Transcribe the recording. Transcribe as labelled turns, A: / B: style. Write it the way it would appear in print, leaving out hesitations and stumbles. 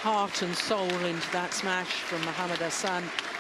A: heart and soul into that smash from Mohammad Ahsan.